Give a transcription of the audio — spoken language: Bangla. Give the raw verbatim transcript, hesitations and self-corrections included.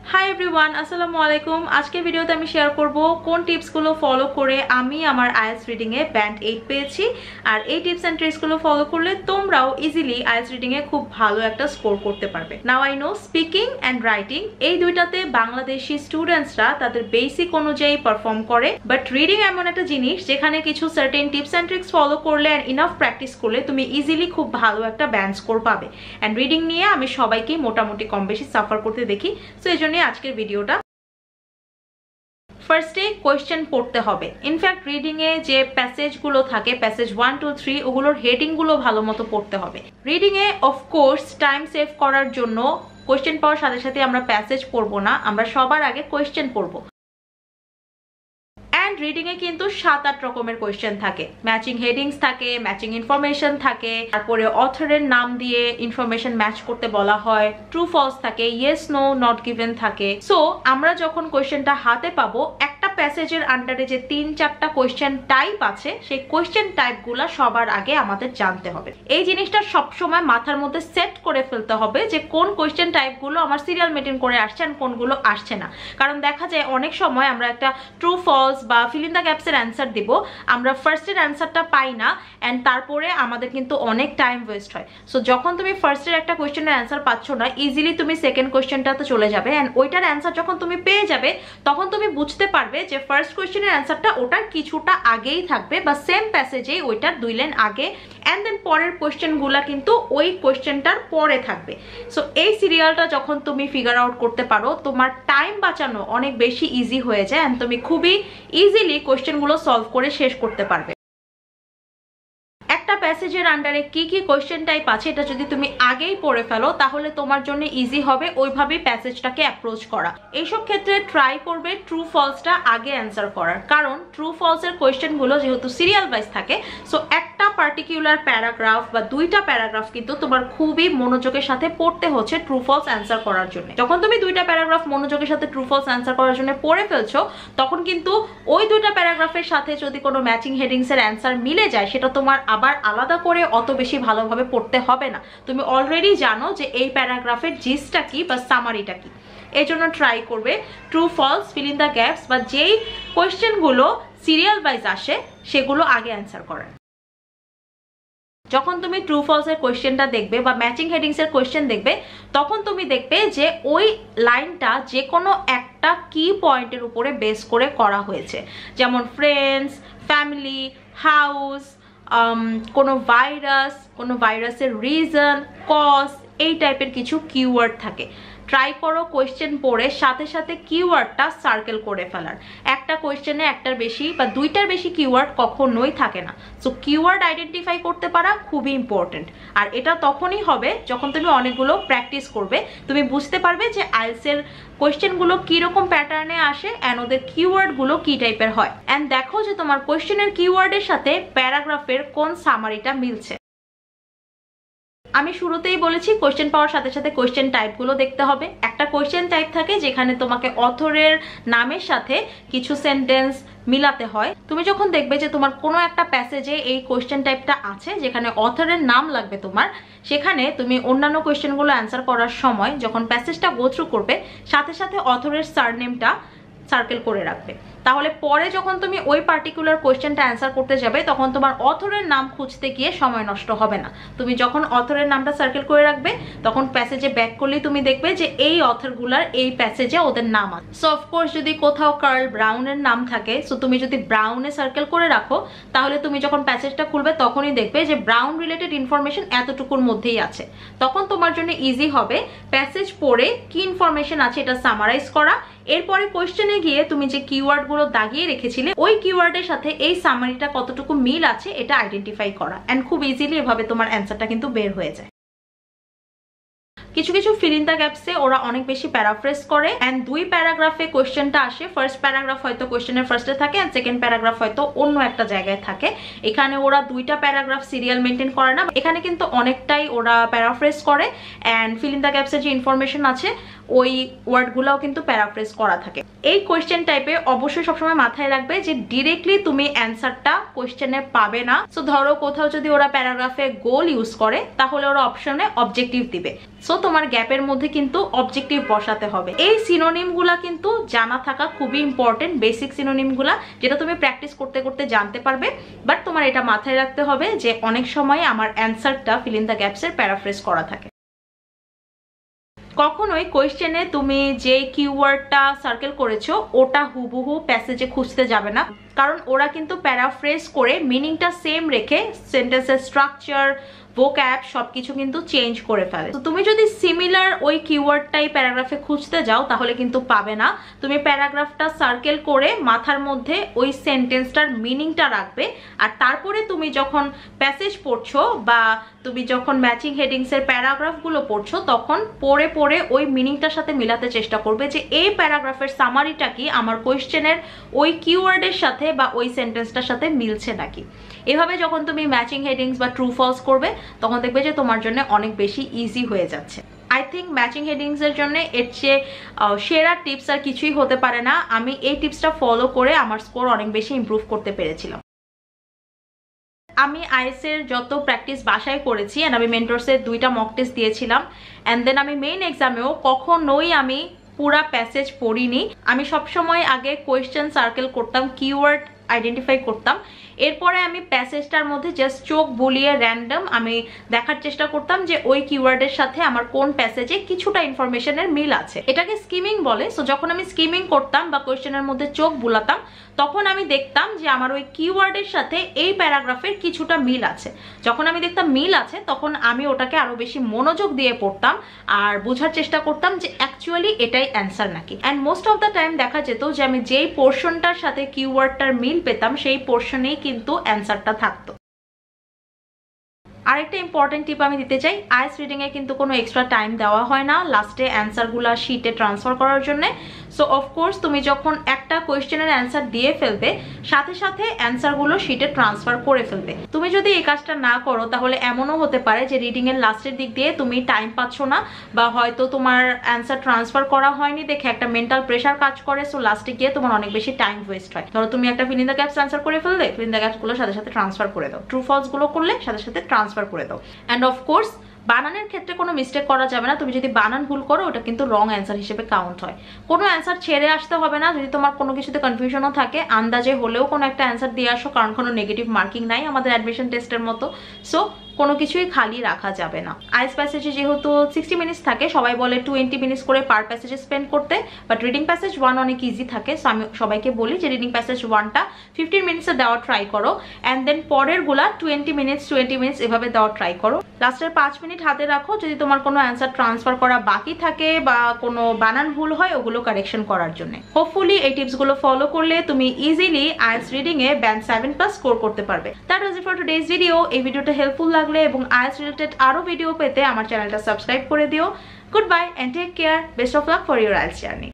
হাই এভরিওয়ান, আসসালামু আলাইকুম। আজকের ভিডিওতে আমি শেয়ার করব কোন টিপসগুলো ফলো করে আমি আমার আইএলটিএস রিডিংয়ে ব্যান্ড এইট পেয়েছি। আর এই টিপস অ্যান্ড ট্রিক্সগুলো ফলো করলে তোমরাও ইজিলি আইএলটিএস রিডিংয়ে খুব ভালো একটা স্কোর করতে পারবে। Now I know speaking and writing এই দুইটাতে বাংলাদেশি স্টুডেন্টসরা তাদের বেসিক অনুযায়ী পারফর্ম করে, বাট রিডিং এমন একটা জিনিস যেখানে কিছু certain tips and tricks follow করলে অ্যান্ড ইনাফ প্র্যাকটিস করলে তুমি ইজিলি খুব ভালো একটা ব্যান্ড স্কোর পাবে। অ্যান্ড রিডিং নিয়ে আমি সবাইকেই মোটামুটি কম বেশি সাফার করতে দেখি, সো এই জন্য আজকের ভিডিওটা। ফার্স্টে কোয়েশ্চেন পড়তে হবে। ইনফ্যাক্ট রিডিং এ যে প্যাসেজগুলো থাকে, প্যাসেজ ওয়ান টু থ্রি, ওগুলোর হেডিং গুলো ভালো মতো পড়তে হবে। রিডিং এ অফকোর্স টাইম সেভ করার জন্য কোয়েশ্চেন পাওয়ার সাথে সাথে আমরা প্যাসেজ পড়বো না, আমরা সবার আগে কোয়েশ্চেন পড়বো। রিডিং এ কিন্তু সাত আট রকমের কোয়েশ্চেন থাকে, ম্যাচিং হেডিংস থাকে, ম্যাচিং ইনফরমেশন থাকে, তারপরে অথরের নাম দিয়ে ইনফরমেশন ম্যাচ করতে বলা হয়, ট্রু ফলস থাকে, ইয়েস নো নট গিভেন থাকে। সো আমরা যখন কোয়েশ্চেনটা হাতে পাবো, একটা প্যাসেজের আন্ডারে যে তিন চারটা কোয়েশ্চেন টাইপ আছে, সেই কোয়েশ্চেন টাইপগুলো সবার আগে আমাদের জানতে হবে। এই জিনিসটা সবসময় মাথার মধ্যে সেট করে ফেলতে হবে যে কোন কোয়েশ্চেন টাইপগুলো আমার সিরিয়াল মেনটেন করে আসছে আর কোনগুলো আসছে না। কারণ দেখা যায় অনেক সময় আমরা একটা ট্রু ফলস বা ফিল ইন দ্য গ্যাপসের অ্যান্সার দিব, আমরা ফার্স্টের অ্যান্সারটা পাই না, অ্যান্ড তারপরে আমাদের কিন্তু অনেক টাইম ওয়েস্ট হয়। সো যখন তুমি ফার্স্টের একটা কোয়েশ্চেনের অ্যান্সার পাচ্ছ না, ইজিলি তুমি সেকেন্ড কোয়েশ্চেনটাতে চলে যাবে, অ্যান্ড ওইটার অ্যান্সার যখন তুমি পেয়ে যাবে তখন তুমি বুঝতে পারবে যে ফার্স্ট কোয়েশ্চেনের অ্যান্সারটা ওটার কিছুটা আগেই থাকবে বা সেম প্যাসেজেই ওইটার দুই লাইন আগে, অ্যান্ড দেন পরের কোয়েশ্চেনগুলা কিন্তু ওই কোয়েশ্চেনটার পরে থাকবে। সো এই সিরিয়ালটা যখন তুমি ফিগার আউট করতে পারো, তোমার টাইম বাঁচানো অনেক বেশি ইজি হয়ে যায়, অ্যান্ড তুমি খুবই ইজিলি কোয়েশ্চেনগুলো সলভ করে শেষ করতে পারবে। একটা প্যাসেজের আন্ডারে কি কি কোয়েশ্চেন টাইপ আছে এটা যদি তুমি আগেই পড়ে ফেলো, তাহলে তোমার জন্য ইজি হবে ওইভাবেই প্যাসেজটাকে অ্যাপ্রোচ করা। এইসব ক্ষেত্রে ট্রাই করবে ট্রু ফলসটা আগে অ্যান্সার করার, কারণ ট্রু ফলসের কোয়েশ্চেনগুলো যেহেতু সিরিয়াল ওয়াইজ থাকে, সো একটা পার্টিকুলার প্যারাগ্রাফ বা দুইটা প্যারাগ্রাফ কিন্তু তোমার খুবই মনোযোগের সাথে পড়তে হচ্ছে ট্রু ফলস অ্যান্সার করার জন্য। যখন তুমি দুইটা প্যারাগ্রাফ মনোযোগের সাথে ট্রু ফলস অ্যান্সার করার জন্য পড়ে ফেলছো, তখন কিন্তু ওই দুইটা প্যারাগ্রাফের সাথে যদি কোনো ম্যাচিং হেডিংস এর অ্যান্সার মিলে যায়, সেটা তোমার আবার আলাদা করে অত বেশি ভালোভাবে পড়তে হবে না। তুমি অলরেডি জানো যে এই প্যারাগ্রাফের জিসটা কি বা সামারিটা কি। এই জন্য ট্রাই করবে true false, fill in the gaps বা যেই কোয়েশ্চেনগুলো সিরিয়াল ওয়াইজ আসে সেগুলো আগে অ্যান্সার করার। যখন তুমি ট্রু ফলস এর কোয়েশ্চেনটা দেখবে বা ম্যাচিং হেডিংস এর কোয়েশ্চেন দেখবে, তখন তুমি দেখবে যে ওই লাইনটা যে কোনো একটা কি পয়েন্টের উপরে বেস করে করা হয়েছে, যেমন ফ্রেন্ডস, ফ্যামিলি, হাউস, কোনো ভাইরাস, কোনো ভাইরাসের রিজন, কজ, এই টাইপের কিছু কিওয়ার্ড থাকে। ট্রাই করো কোয়েশ্চেন পড়ে সাথে সাথে কিওয়ার্ডটা সার্কেল করে ফেলার। একটা কোয়েশ্চেনে একটার বেশি বা দুইটার বেশি কিওয়ার্ড কখনোই থাকে না। সো কিওয়ার্ড আইডেন্টিফাই করতে পারা খুবই ইম্পর্টেন্ট, আর এটা তখনই হবে যখন তুমি অনেকগুলো প্র্যাকটিস করবে। তুমি বুঝতে পারবে যে আইএলটিএস এর কোয়েশ্চেনগুলো কিরকম প্যাটার্নে আসে অ্যান্ড ওদের কিওয়ার্ডগুলো কি টাইপের হয়, অ্যান্ড দেখো যে তোমার কোয়েশ্চেনের কিওয়ার্ডের সাথে প্যারাগ্রাফের কোন সামারিটা মিলছে। আমি শুরুতেই বলেছি কোয়েশ্চেন পাওয়ার সাথে সাথে কোয়েশ্চেন টাইপগুলো দেখতে হবে। একটা কোয়েশ্চেন টাইপ থাকে যেখানে তোমাকে অথরের নামের সাথে কিছু সেন্টেন্স মিলাতে হয়। তুমি যখন দেখবে যে তোমার কোনো একটা প্যাসেজে এই কোয়েশ্চেন টাইপটা আছে যেখানে অথরের নাম লাগবে তোমার, সেখানে তুমি অন্যান্য কোয়েশ্চেনগুলো অ্যান্সার করার সময় যখন প্যাসেজটা গো থ্রু করবে, সাথে সাথে অথরের সারনেমটা সার্কেল করে রাখবে। তাহলে পরে যখন তুমি ওই পার্টিকুলার কোয়েশ্চেনটা অ্যান্সার করতে যাবে, তখন তোমার অথরের নাম খুঁজতে গিয়ে সময় নষ্ট হবে না। তুমি যখন অথরের নামটা সার্কেল করে রাখবে, তখন প্যাসেজে ব্যাক করলেই তুমি দেখবে যে এই অথরগুলার এই প্যাসেজে ওদের নাম আছে। সো অফকোর্স যদি কোথাও কার্ল ব্রাউনের নাম থাকে, সো তুমি যদি ব্রাউনে সার্কেল করে রাখো, তাহলে তুমি যখন প্যাসেজটা খুলবে তখনই দেখবে যে ব্রাউন রিলেটেড ইনফরমেশন এতটুকুর মধ্যেই আছে। তখন তোমার জন্য ইজি হবে প্যাসেজ পড়ে কি ইনফরমেশন আছে এটা সামারাইজ করা। এরপরে কোয়েশ্চেনে গিয়ে তুমি যে কিওয়ার্ড গুলো দাগিয়ে রেখেছিলে, ওই কিওয়ার্ডের সাথে এই সামারিটা কতটুকু মিল আছে এটা আইডেন্টিফাই করা, এন্ড খুব ইজিলি এভাবে তোমার অ্যান্সারটা কিন্তু বের হয়ে যায়। কিছু কিছু ফিল ইন দ্য গ্যাপসে ওরা অনেক বেশি প্যারাফ্রেজ করে, এন্ড দুই প্যারাগ্রাফে কোয়েশ্চেনটা আসে। ফার্স্ট প্যারাগ্রাফ হয়তো কোয়েশ্চেনের ফার্স্টে থাকে, এন্ড সেকেন্ড প্যারাগ্রাফ হয়তো অন্য একটা জায়গায় থাকে। এখানে ওরা দুইটা প্যারাগ্রাফ সিরিয়াল মেনটেন করে না, এখানে কিন্তু অনেকটাই ওরা প্যারাফ্রেজ করে, এন্ড ফিল ইন দ্য গ্যাপসের যে ইনফরমেশন আছে ওই ওয়ার্ডগুলোও কিন্তু প্যারাফ্রেজ করা থাকে। এই কোয়েশ্চেন টাইপে অবশ্যই সবসময় মাথায় রাখবে যে ডিরেক্টলি তুমি অ্যান্সারটা কোয়েশ্চেনে পাবে না। সো ধরো কোথাও যদি ওরা প্যারাগ্রাফে গোল ইউজ করে তাহলে ওরা অপশনে অবজেক্টিভ দিবে, সো তোমার গ্যাপের মধ্যে কিন্তু অবজেক্টিভ বসাতে হবে। এই সিনোনিম গুলা কিন্তু জানা থাকা খুবই ইম্পর্টেন্ট, বেসিক সিনোনিম গুলা যেটা তুমি প্র্যাকটিস করতে করতে জানতে পারবে। বাট তোমার এটা মাথায় রাখতে হবে যে অনেক সময় আমার অ্যান্সারটা ফিল ইন দ্য গ্যাপস এর প্যারাফ্রেজ করা থাকে। কখনোই কোয়েশ্চেনে তুমি যে কিওয়ার্ডটা সার্কেল করেছো ওটা হুবহু প্যাসেজে খুঁজতে যাবে না, কারণ ওরা কিন্তু প্যারাফ্রেজ করে মিনিংটা সেম রেখে সেন্টেন্সের স্ট্রাকচার, ভোক্যাব সবকিছু কিন্তু চেঞ্জ করে ফেলে। তো তুমি যদি সিমিলার ওই কিওয়ার্ডটাই প্যারাগ্রাফে খুঁজতে যাও তাহলে কিন্তু পাবে না। তুমি প্যারাগ্রাফটা সার্কেল করে মাথার মধ্যে ওই সেন্টেন্সটার মিনিংটা রাখবে, আর তারপরে তুমি যখন প্যাসেজ পড়ছো বা তুমি যখন ম্যাচিং হেডিংস এর প্যারাগ্রাফগুলো পড়ছো তখন পড়ে পড়ে ওই মিনিংটার সাথে মিলাতে চেষ্টা করবে যে এই প্যারাগ্রাফের সামারিটা কি আমার কোয়েশ্চেনের ওই কিওয়ার্ডের সাথে বা ওই সেন্টেন্সটার সাথে মিলছে নাকি। এভাবে যখন তুমি ম্যাচিং হেডিংস বা ট্রু ফলস করবে তখন দেখবে যে তোমার জন্য অনেক বেশি ইজি হয়ে যাচ্ছে। আই থিঙ্ক ম্যাচিং হেডিংস এর জন্য এর চেয়ে সেরা টিপস আর কিছুই হতে পারে না। আমি এই টিপসটা ফলো করে আমার স্কোর অনেক বেশি ইমপ্রুভ করতে পেরেছিলাম। আমি আইএস এর যত প্র্যাকটিস বাসায় করেছি এন্ড আমি মেন্টরসের দুইটা মক টেস্ট দিয়েছিলাম, এন্ড দেন আমি মেইন এক্সামেও কখনোই আমি পুরা প্যাসেজ পড়িনি। আমি সবসময় আগে কোয়েশ্চেন সার্কেল করতাম, কিওয়ার্ড আইডেন্টিফাই করতাম, এরপরে আমি প্যাসেজটার মধ্যে জাস্ট চোখ বুলিয়ে র্যান্ডম আমি দেখার চেষ্টা করতাম যে ওই কিওয়ার্ডের সাথে আমার কোন প্যাসেজে কিছুটা ইনফরমেশনের মিল আছে। এটাকে স্কিমিং বলে। সো যখন আমি স্কিমিং করতাম বা কোয়েশ্চেনের মধ্যে চোখ বুলাতাম তখন আমি দেখতাম যে আমার ওই কিওয়ার্ডের সাথে এই প্যারাগ্রাফের কিছুটা মিল আছে। যখন আমি দেখতাম মিল আছে তখন আমি ওটাকে আরো বেশি মনোযোগ দিয়ে পড়তাম আর বোঝার চেষ্টা করতাম যে অ্যাকচুয়ালি এটাই অ্যান্সার নাকি। And most of the time দেখা যেত যে আমি যেই পোর্শনটার সাথে কিওয়ার্ডটার মিল পেতাম সেই পোর্শনেই কিন্তু অ্যান্সারটা থাকতো। আরেকটা ইম্পর্টেন্ট টিপ আমি দিতে চাই, আইএলটিএস রিডিং এ কিন্তু কোনো এক্সট্রা টাইম দেওয়া হয় না লাস্টে অ্যান্সারগুলো শিটে ট্রান্সফার করার জন্য। সো অফকোর্স তুমি যখন একটা কোয়েশ্চেনের অ্যান্সার দিয়ে ফেলবে সাথে সাথে অ্যান্সারগুলো শিটে ট্রান্সফার করে ফেলবে। তুমি যদি এই কাজটা না করো তাহলে এমনও হতে পারে যে রিডিং এর লাস্টের দিক দিয়ে তুমি টাইম পাচ্ছ না, বা হয়তো তোমার অ্যান্সার ট্রান্সফার করা হয়নি দেখে একটা মেন্টাল প্রেশার কাজ করে। সো লাস্টে গিয়ে তোমার অনেক বেশি টাইম ওয়েস্ট হয়। ধরো তুমি একটা fill in the gaps answer করে ফেললে, ফিল ইন দ্য গ্যাপস গুলো সাথে সাথে ট্রান্সফার করে দাও, ট্রু ফলস গুলো করলে সাথে সাথে ট্রান্সফার করে দাও। অ্যান্ড অফকোর্স বানানের ক্ষেত্রে কোনো মিস্টেক করা যাবে না। তুমি যদি বানান ভুল করো ওটা কিন্তু রং অ্যান্সার হিসেবে কাউন্ট হয়। কোনো অ্যান্সার ছেড়ে আসতে হবে না। যদি তোমার কোনো কিছুতে কনফিউশনও থাকে আন্দাজে হলেও কোনো একটা অ্যান্সার দিয়ে আসো, কারণ কোনো নেগেটিভ মার্কিং নাই আমাদের অ্যাডমিশন টেস্টের মতো। সো কোনো কিছুই খালি রাখা যাবে না। আইএলটিএস প্যাসেজে যেহেতু সিক্সটি মিনিটস থাকে, সবাই বলে টোয়েন্টি মিনিটস করে পার প্যাসেজে স্পেন্ড করতে, বাট রিডিং প্যাসেজ ওয়ান অনেক ইজি থাকে। সো আমি সবাইকে বলি যে রিডিং প্যাসেজ ওয়ানটা ফিফটিন মিনিটসে দেওয়া ট্রাই করো, অ্যান্ড দেন পরের গুলা টোয়েন্টি মিনিটস টোয়েন্টি মিনিটস এভাবে দেওয়া ট্রাই করো। লাস্টের পাঁচ মিনিট হাতে রাখো যদি তোমার কোনো অ্যান্সার ট্রান্সফার করা বাকি থাকে বা কোনো বানান ভুল হয় ওগুলো কারেকশন করার জন্য। হোপফুলি এই টিপসগুলো ফলো করলে তুমি ইজিলি আইএলটিএস রিডিং এ ব্যান্ড সেভেন প্লাস স্কোর করতে পারবে। That was it for today's video. এই ভিডিওটা হেল্পফুল লাগলে এবং আইএলটিএস রিলেটেড আরো ভিডিও পেতে আমার চ্যানেলটা সাবস্ক্রাইব করে দিও। Good bye and take care. Best of luck for your IELTS journey.